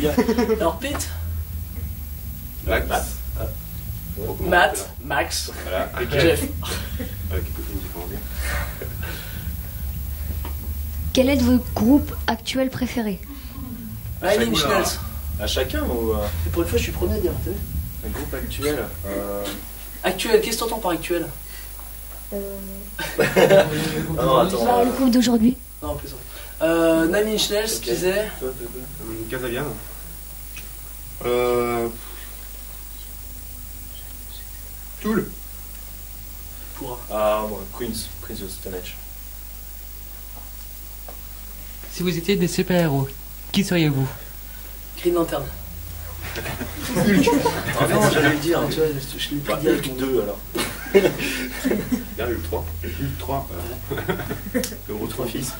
gars. Alors, Pete, Max. Matt, Max, Voilà. Jeff. Avec une copine qui prend bien. Quel est votre groupe actuel préféré? Nine Inch Nails. À chacun ou Et pour une fois, je suis premier à dire, t'as vu? un groupe actuel Actuel, qu'est-ce que t'entends par actuel? Non, attends. Le groupe d'aujourd'hui. Non, plus Nine Inch Nails, Ok. tu disais. Casabian. Tool. Pour Ah, moi, Queens of Stone Age. Si vous étiez des super-héros, qui seriez-vous? Green Lantern. Ah non, j'allais le dire, tu vois, je l'ai pas dit avec Hulk 2 alors. Bien Hulk 3. Hulk 3. Le gros 3 fils.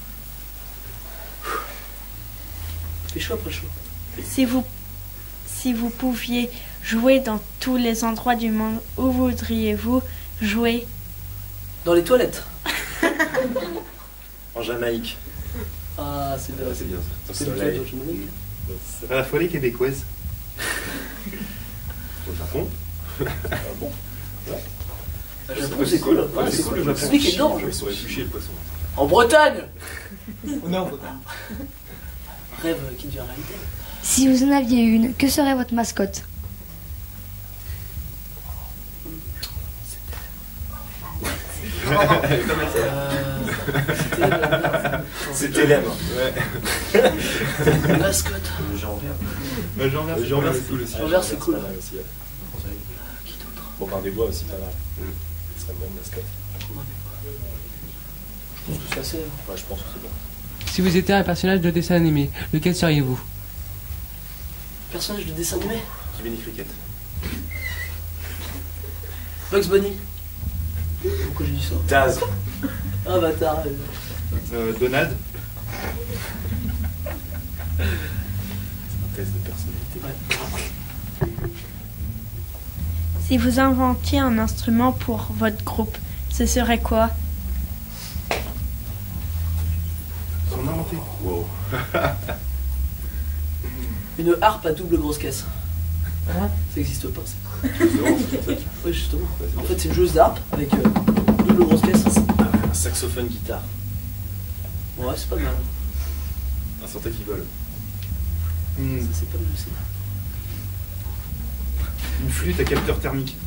fait chaud après chaud. Si vous pouviez jouer dans tous les endroits du monde, où voudriez-vous jouer? Dans les toilettes. En Jamaïque. Ah, c'est bien. C'est bien ça. Au C'est le soleil. cas de Jamaïque. À la folie québécoise. Au Japon. Ah bon. Le Japon, c'est cool. Ouais, c'est cool le Japon. C'est lui qui est dedans. Je saurais toucher le poisson. En Bretagne. Non, Rêve qui devient réalité. Si vous en aviez une, que serait votre mascotte? C'était l'aime. Ouais. Mascotte. Le Jean Vert. Le Jean Vert, Le Jean Vert, c'est cool aussi. Jean Vert, c'est cool. pas mal aussi, ouais. Qui d'autre? Bon, des bois aussi, pas mal. Ce serait une bonne mascotte. Je pense que c'est assez. Ouais, je pense que c'est bon. Si vous étiez un personnage de dessin animé, lequel seriez-vous? Personnage de dessin animé. Jiminy Cricket. Bugs Bunny. Pourquoi j'ai dit ça? Taz. Ah, bâtard. Donald. C'est un test de personnalité. Ouais. Si vous inventiez un instrument pour votre groupe, ce serait quoi? Son inventé. Wow. Une harpe à double grosse caisse. Ça n'existe pas, ça. Oui, justement. En fait, c'est une joueuse d'harpe avec double grosse caisse. Un saxophone guitare. Ouais, c'est pas mal. Un synthé qui vole. Ça, c'est pas mal aussi. Une flûte à capteur thermique.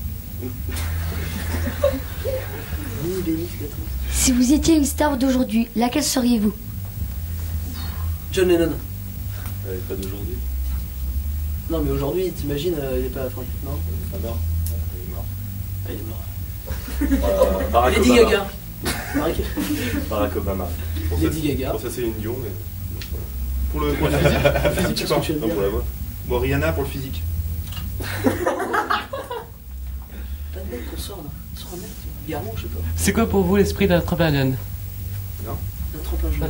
Si vous étiez une star d'aujourd'hui, laquelle seriez-vous? John Lennon. Pas d'aujourd'hui. Non, mais aujourd'hui, t'imagines, il est pas. Enfin, non, Il est pas mort. Il est mort. ah, il est mort. Barack Lady Obama. Gaga. Barack Obama. Pour Lady Gaga. Pour ça, c'est une Dion, mais. Pour le physique. Qu'est-ce que tu veux Non, dire? pour la voix. Bon, Rihanna pour le physique. Pas de mec qu'on sort là. Sors un mec, Garou, je sais pas. C'est quoi pour vous l'esprit d'un tremplin? Un tremplin jaune.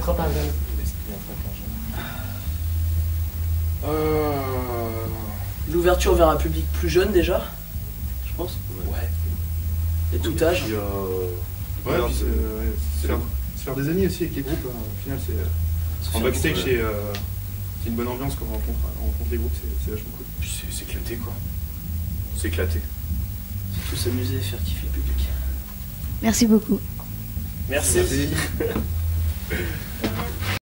L'ouverture vers un public plus jeune déjà, je pense. Ouais. Et tout âge. Puis, Ouais, non, puis se faire des amis aussi avec les groupes. Au final, c'est en backstage, c'est une bonne ambiance quand on rencontre les groupes, c'est vachement cool. Puis c'est éclaté quoi. C'est éclaté. Surtout s'amuser et faire kiffer le public. Merci beaucoup. Merci. Merci.